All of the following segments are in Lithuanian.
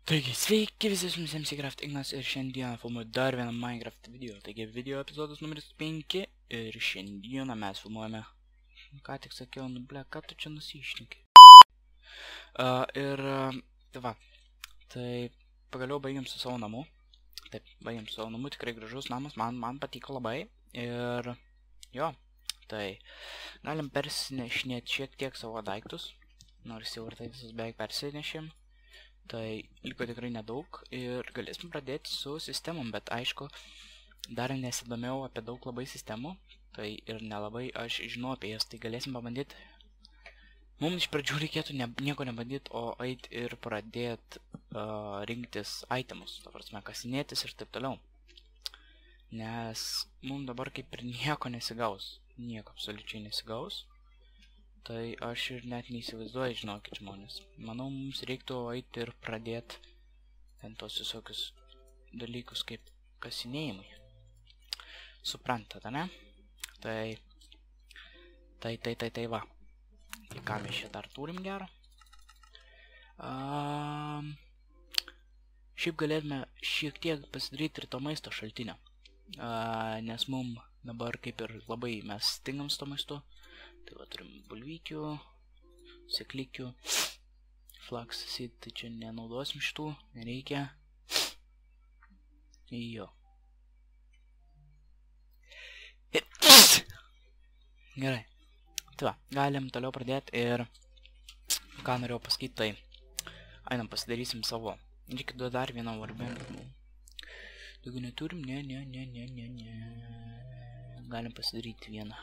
Taigi, sveiki visi, su visiems Minecraft Ignas ir šiandieną filmuoju dar vieną Minecraft video. Taigi, video epizodas numeris 5 ir šiandieną mes filmuojame... Ką tik sakiau, nu ble, ką tu čia nusišneki? Tai va, tai pagaliau baigiam su savo namu. Taip, baigiam su savo namu, tikrai gražus namas, man patiko labai. Ir jo, tai galim persinešinėti šiek tiek savo daiktus, nors jau ir tai visus beveik persinešėm. Tai liko tikrai nedaug ir galėsim pradėti su sistemom, bet aišku, dar nesidomėjau apie daug labai sistemų, tai ir nelabai aš žinau apie jas, tai galėsim pabandyti. Mums iš pradžių reikėtų nieko nebandyti, o eiti ir pradėti rinktis itemus, ta prasme, kasinėtis ir taip toliau. Nes mums dabar kaip ir nieko nesigaus, nieko absoliučiai nesigaus. Tai aš ir net neįsivaizduoju, žinokit žmonės. Manau, mums reiktų eiti ir pradėti ten tos visokius dalykus kaip kasinėjimai. Suprantate, ne? Tai va. Tai ką mes čia dar turim gerą? Šiaip galėtume šiek tiek pasidaryti ir to maisto šaltinio. Nes mum dabar kaip ir labai mes stingam su to maistu. Tai va, turim bulvykių, seklikių, flaxseed, tai čia nenaudosim šitų, nereikia. Jo. Gerai. Tai va, galim toliau pradėti ir ką norėjau pasakyti, tai einam pasidarysim savo. Reikia dar vieną varbenį. Daugiau neturim, ne. Galim pasidaryti vieną.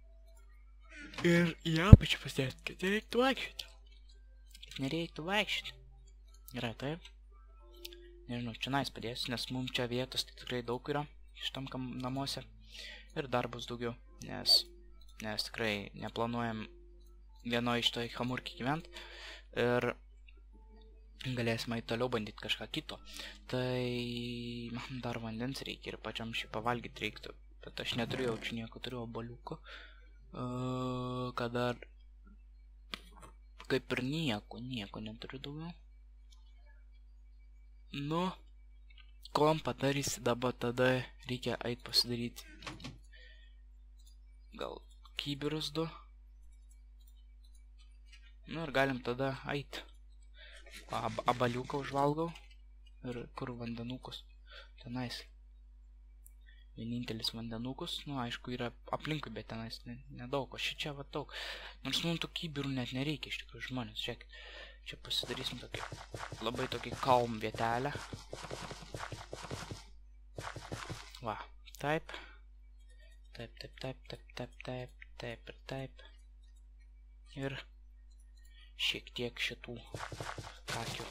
Ir į apačią pasidėti, kad nereiktų vaikščioti. Nereiktų vaikščioti. Gerai, taip. Nežinau, čia nais padėsiu, nes mums čia vietos tikrai daug yra šitam namuose. Ir dar bus daugiau, nes tikrai neplanuojam vieno iš toj hamurkį gyventi. Ir galėsime toliau bandyti kažką kito. Tai man dar vandens reikia ir pačiam šį pavalgyti reiktų. Bet aš neturėjau čia nieko, turiu oboliuko. Kad dar kaip ir nieko neturiu daugiau. Nu, kom padarysi dabar, tada reikia eit pasidaryti gal kibirus 2. Nu ir galim tada eit. Abaliuką užvalgau. Ir kur vandenukus? Tenais. Vienintelis vandenukus, nu aišku yra aplinkui, bet tenais nedaug, o čia va daug. Nors mums tų kibirų net nereikia iš tikrųjų žmonės, žiūrėk. Čia pasidarysim tokį, labai tokį calm vietelę. Va, taip. Taip. Ir šiek tiek šitų kakių.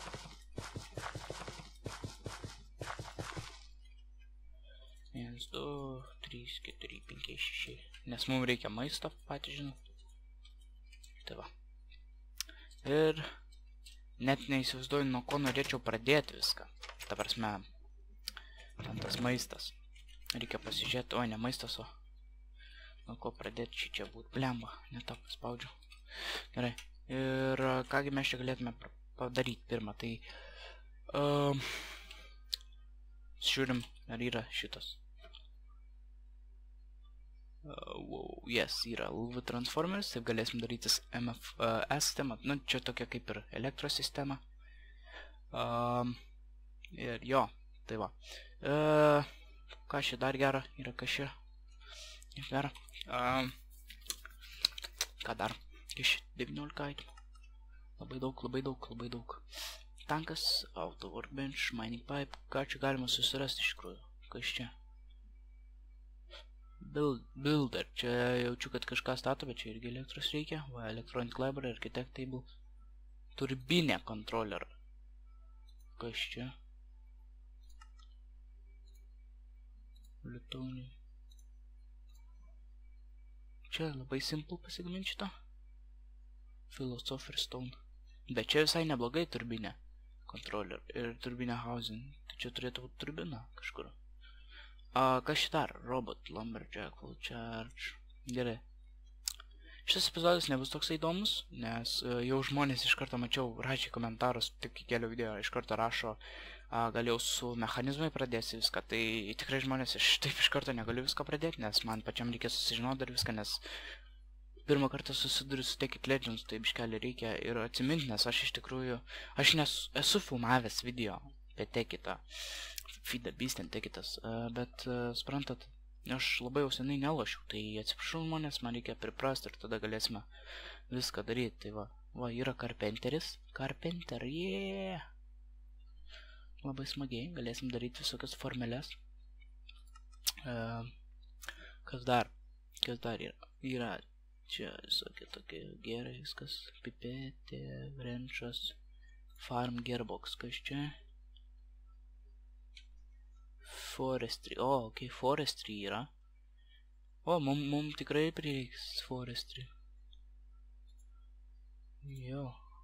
1, 2, 3, 4, 5, 6. Nes mums reikia maisto, patys žinau. Tai va. Ir net neįsivaizduoju, nuo ko norėčiau pradėti viską. Ta prasme, ten tas maistas. Reikia pasižiūrėti, o ne maistas, o nuo ko pradėti čia būt. Blemba, ne tą paspaudžiu. Gerai. Ir kągi mes čia galėtume padaryti pirmą. Tai žiūrim, ar yra šitas. Yes, yra LV Transformers, taip galėsim darytis MFS sistemą, nu čia tokia kaip ir elektros sistema. Ir jo, tai va. Ką čia dar gera, yra kažčia gera. Ką dar? Iš 19 itemų. Labai daug. Tankas, auto workbench, mining pipe, ką čia galima susirasti iš tikrųjų. Kas čia? Builder, čia jaučiu, kad kažką stato, bet čia irgi elektros reikia. Va, electronic library, architect table. Turbinė controller. Kas čia? Litonį. Čia labai simple pasigaminti šitą. Philosopher stone. Bet čia visai neblogai turbinė controller ir turbinė housing. Tai čia turėtų būti turbina kažkur. Kas šitą dar? Robot, lumberjack, full charge. Gerai. Šis epizodas nebus toks įdomus, nes jau žmonės iš karto mačiau, rašė komentarus, tik kelių video iš karto rašo, gal jau su mechanizmai pradėsi viską, tai tikrai žmonės taip iš karto negaliu viską pradėti, nes man pačiam reikia susižinoti dar viską, nes pirmą kartą susiduriu su Tekit Legends, tai biškelį reikia ir atsiminti, nes aš iš tikrųjų, esu filmavęs video apie Tekitą, Feed the Beast and Tekitas, bet suprantat, aš labai jau senai nelošiau, tai atsiprašau žmonės, man reikia priprasti ir tada galėsime viską daryti. Tai va yra Carpenteris, Carpenter, yeah! Labai smagiai, galėsim daryti visokias formelės. Kas dar yra? Yra čia visokie tokie gerai, viskas, pipetė, wrenchas, farm gearbox, kas čia? Forestry, forestry yra. Mum tikrai prireiks forestry. Jo.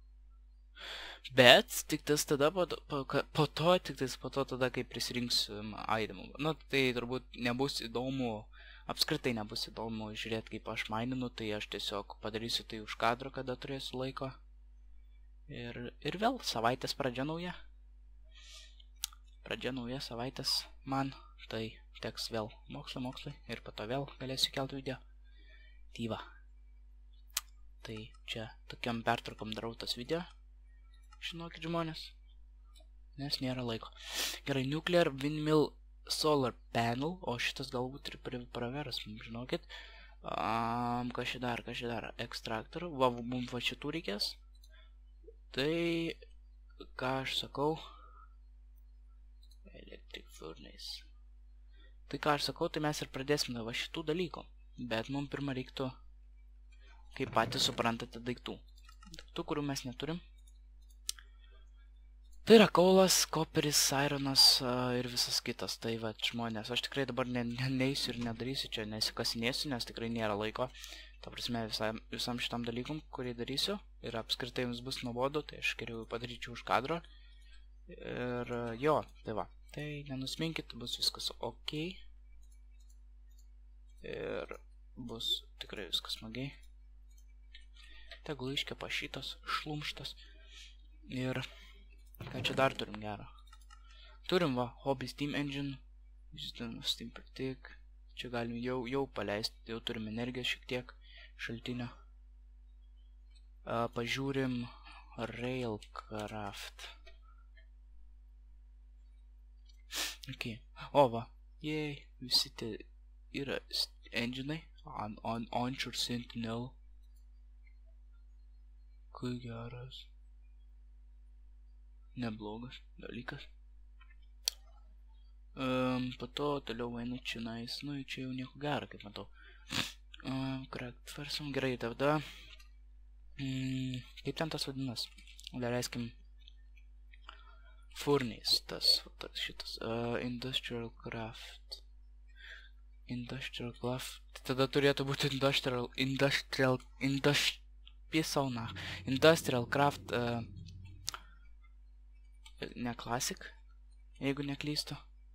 Bet tik tas tada po to tada, kai prisirinksiu itemų. Nu, tai turbūt nebus įdomu, apskritai nebus įdomu žiūrėti, kaip aš maininu, tai aš tiesiog padarysiu tai už kadro, kada turėsiu laiko. Ir vėl, savaitės pradžia nauja. Pradžia nauja savaitės man, tai teks vėl mokslai ir po to vėl galėsiu kelti video. Tai va. Tai čia tokiam pertraukom darau tas video. Žinokit žmonės, nes nėra laiko. Gerai, Nuclear Windmill Solar Panel, o šitas galbūt ir pravers, žinokit. Kas čia dar? Ekstraktorių, mums va šitų reikės. Tai, ką aš sakau? Electric Furnace. Tai ką aš sakau, tai mes ir pradėsime va šitų dalykų. Bet mums pirmą reiktų, kaip patys suprantate, daiktų. Daiktų, kurių mes neturim. Tai yra kaulas, koperis, ironas ir visas kitas. Tai va, žmonės, aš tikrai dabar neisiu ir nedarysiu čia, nesikasinėsiu, nes tikrai nėra laiko. Ta prasme, visam šitam dalykum, kurį darysiu. Ir apskritai jums bus nuobodu, tai aš geriau padaryčiau už kadro. Ir jo, tai va. Tai nenusminkit, bus viskas ok. Ir bus tikrai viskas smagiai. Tegul iškepa šitas, šlumštas. Ir ką čia dar turim gerą? Turim va, Hobby Steam Engine. Steam Practic. Čia galim jau paleisti, jau turim energijos šiek tiek šaltinio. Pažiūrim Railcraft. Ok, o va, visi tie yra enginai, Onshore Sentinel, kai geras, neblogas dalykas. Po to toliau eina čionais, nu čia jau nieko gero, kaip matau. Cracked versum, gerai, tada, kaip ten tas vadinas, leiskim. Furnace, šitas, Industrial Craft. Tada turėtų būti Industrial Craft, ne Classic, jeigu neklystu.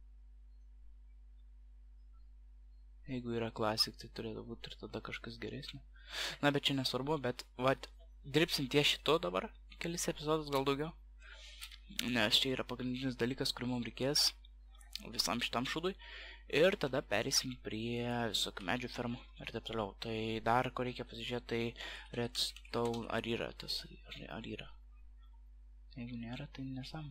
Jeigu yra Classic, tai turėtų būti ir tada kažkas geresnio. Na, bet čia nesvarbu, bet, vat, dirbsim ties šito dabar, kelis epizodus, gal daugiau. Nes čia yra pagrindinis dalykas, kurį mums reikės visam šitam šūdui. Ir tada perėsim prie visokių medžių fermų ir taip toliau. Tai dar, ko reikia pasižiūrėti, tai Redstone, ar yra tas, ar yra. Jeigu nėra, tai nesam.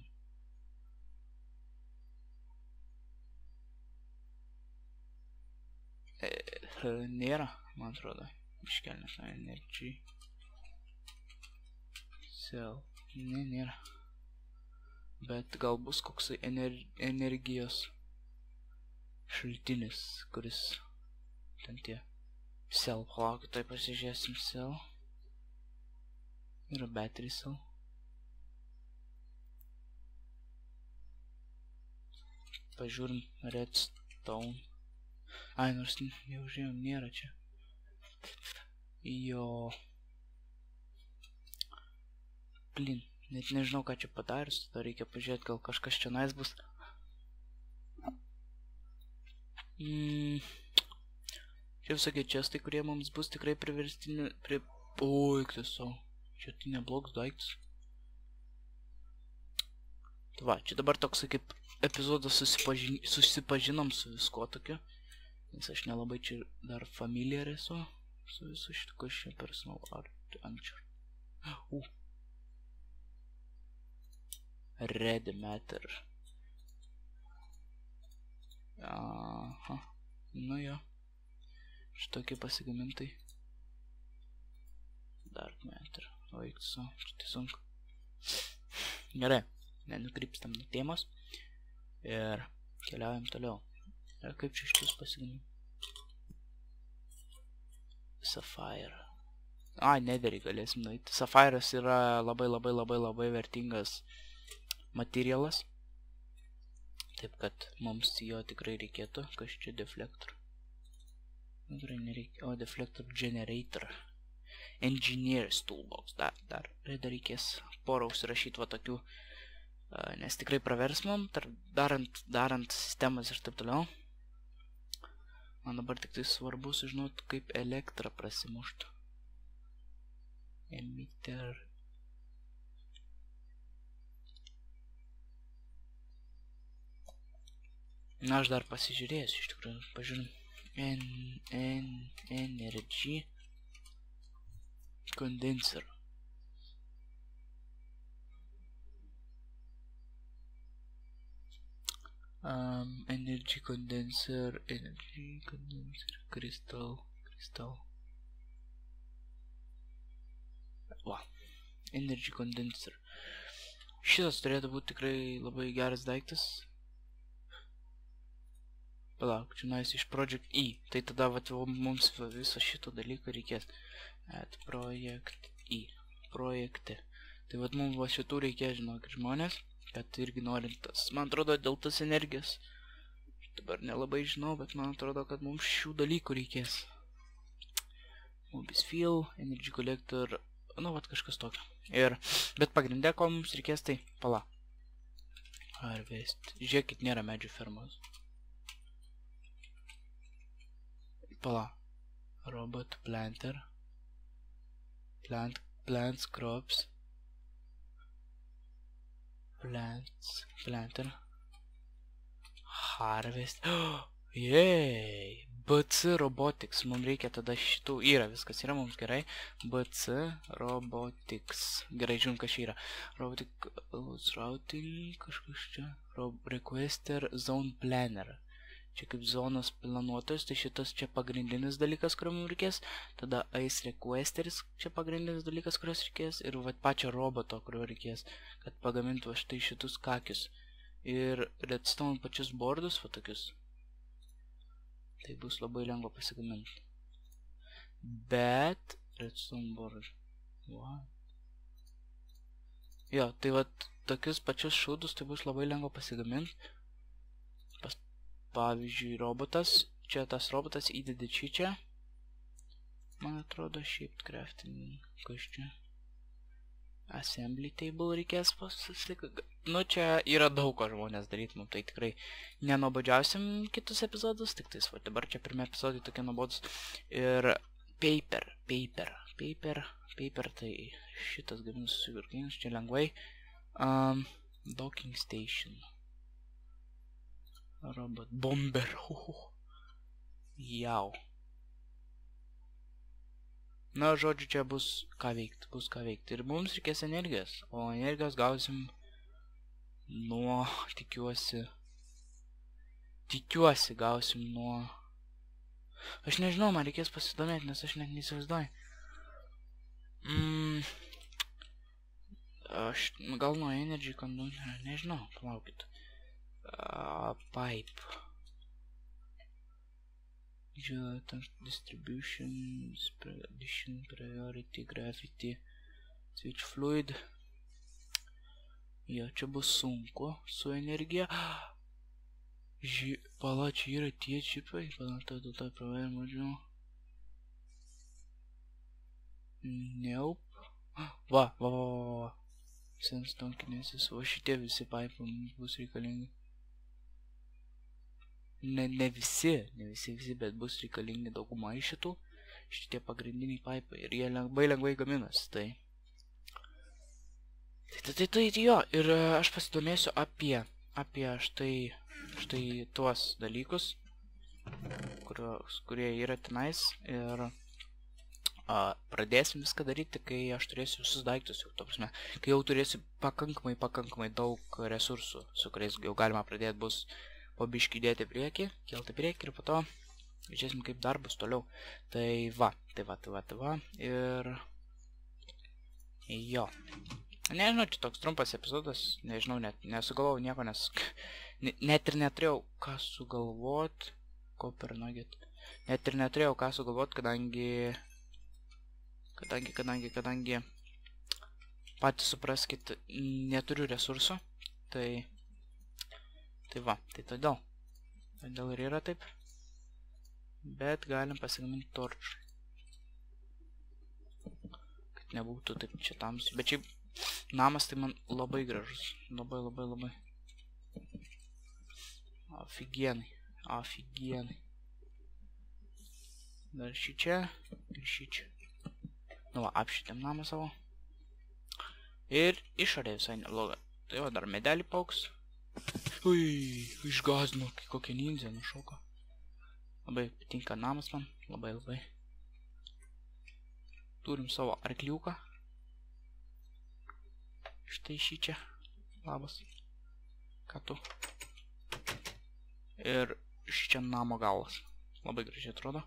Nėra, man atrodo. Iškelnės energy. Cell. Ne, nėra. Bet gal bus koksai energijos šaltinis, kuris ten tie cell, palaukit, tai pasižiūrėsim cell. Yra battery cell. Pažiūrim redstone. Ai, nors jau žiūrėjom, nėra čia. Jo. Blin. Net nežinau, ką čia padarius, tada reikia pažiūrėti, gal kažkas čia nais bus. Čia visokie čestai, kurie mums bus tikrai priverstini... Oi, tiesiog. Čia tai neblogs daiktas. Tai va, čia dabar toks kaip epizodas susipažinom su visko tokiu. Nes aš nelabai čia dar familiar esu su visu šitu, kas čia personal art anksčiau. Red matter. Aha. Nu jo. Šitokie pasigamintai. Dark matter. O eik su, šitai sunku. Gerai. Nenukrypstam nuo temos. Ir keliaujam toliau. Ir kaip čia šitus pasigaminti? Sapphire. Ai, netherį galėsim nueiti. Sapphire'as yra labai vertingas materialas. Taip kad mums jo tikrai reikėtų. Kas čia deflector? Tikrai nereikia. O, deflector generator. Engineer's toolbox. Dar reikės porą užsirašyti va tokių. Nes tikrai pravers mum, darant sistemas ir taip toliau. Man dabar tik tai svarbu sužinoti, kaip elektrą prasimuštų. Emitter. Na, aš dar pasižiūrėsiu, iš tikrųjų, pažiūrėjau. Energy condenser. Energy condenser, crystal. Va, energy condenser. Šitas turėtų būti tikrai labai geras daiktas. Palauk, čia nais iš Project E. Tai tada mums viso šito dalyko reikės. At Project E. Projekte. Tai mums va šitų reikės, žinokit, žmonės. Kad irgi norint tas. Man atrodo, dėl tas energijos. Dabar nelabai žinau, bet man atrodo, kad mums šių dalykų reikės. Mobis Fuel, Energy Collector. Nu, vat kažkas tokio. Bet pagrindė, ko mums reikės, tai pala. Harvest. Žiūrėkit, nėra medžių fermos. Pala. Robot planter. Plants crops. Planter. Harvest. Jei. BC Robotics. Mums reikia tada šitų. Yra, viskas yra mums gerai. BC Robotics. Gerai, žiūrim, kas čia yra. Robotics Routing. Kažkas čia. Requester Zone Planner. Čia kaip zonos planuotojas, tai šitas čia pagrindinis dalykas, kurio mums reikės. Tada Ice Requesteris, čia pagrindinis dalykas, kurios reikės. Ir va pačią roboto, kurio reikės, kad pagamintų štai šitus kakius. Ir redstone pačius bordus, va tokius. Tai bus labai lengva pasigaminti. Bet redstone board. What? Jo, tai va tokius pačius šūdus, tai bus labai lengva pasigaminti. Pavyzdžiui, robotas. Čia tas robotas įdedi čia. Man atrodo, shift crafting. Kas čia? Assembly table reikės pasilikti. Nu, čia yra daug ko žmonės daryti. Nu, tai tikrai nenobodžiausim kitus epizodus. Tik tais, va, dabar čia pirmie epizodai tokie nuobodus. Ir paper. Tai šitas gaminus suvirkinis. Čia lengvai. Docking station. Robot bomber. Jau. Na, žodžiu, čia bus ką veikti. Ir mums reikės energijos. O energijos gausim nuo, tikiuosi gausim nuo... Aš nežinau, man reikės pasidomėti, nes aš net neįsivaizduoju. Aš gal nuo energy condenser, nežinau, palaukit. Pipe. Distribution, addition, priority, gravity, switch fluid. Jo, čia bus sunku su energija. Pala, čia yra tie čipai. Pala, tai praver mažiau. Nope. Va. Sandstone kinesis. O šitie visi pipai mums bus reikalingi. ne visi, bet bus reikalingi dauguma iš šitie pagrindiniai paipai ir jie lengvai gaminas, tai jo, ir aš pasidomėsiu apie štai tuos dalykus, kurie yra tenais, ir pradėsim viską daryti, kai aš turėsiu visus daiktus jau, kai jau turėsiu pakankamai daug resursų, su kuriais jau galima pradėti bus po biškį dėti priekį, kelti priekį ir po to žiūrėsim, kaip dar bus toliau. Tai va, ir jo. Nežinau, čia toks trumpas epizodas, nežinau, nesugalvojau nieko, nes net ir neturėjau ką sugalvot, net ir neturėjau ką sugalvot, kadangi patys supraskit, neturiu resursų, tai va, tai todėl ir yra taip, bet galim pasigaminti torčų, kad nebūtų taip čia tamsu, bet šiaip namas tai man labai gražus, labai aфиgenai. Dar šį čia ir šį čia. Nu va, apšitėm namą savo. Ir išorė visai nebloga. Tai va, dar medelį pauks. Ui, išgąsdino, kokia ninja nušoka. Labai patinka namas man, labai. Turim savo arkliuką. Štai šį čia. Labas. Ką tu? Ir šį čia namo galas. Labai gražiai atrodo.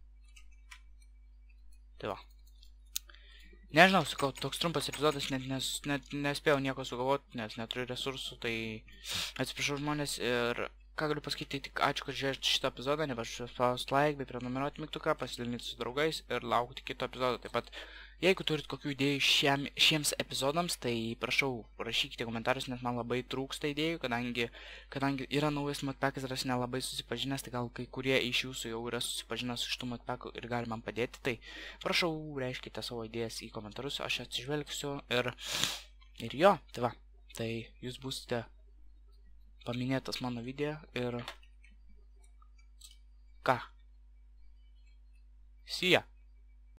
Tai va. Nežinau, sakau, toks trumpas epizodas, net nespėjau nieko sugalvoti, nes neturiu resursų, tai atsiprašau žmonės ir ką galiu pasakyti, tik ačiū, kad žiūrėjote šitą epizodą, nepamirškite spausti like bei prenumeruoti mygtuką, pasidalinti su draugais ir laukti kito epizodo. Taip pat, jeigu turit kokių idėjų šiems epizodams, tai prašau, rašykite komentarus, nes man labai trūksta idėjų, kadangi yra naujas modpackas ir aš nelabai susipažinęs, tai gal kai kurie iš jūsų jau yra susipažinęs su šitų modpackų ir gali man padėti, tai prašau, reiškite savo idėjas į komentarus, aš atsižvelgsiu ir jo, tai va, tai jūs būsite paminėtas mano video ir ką? See ya!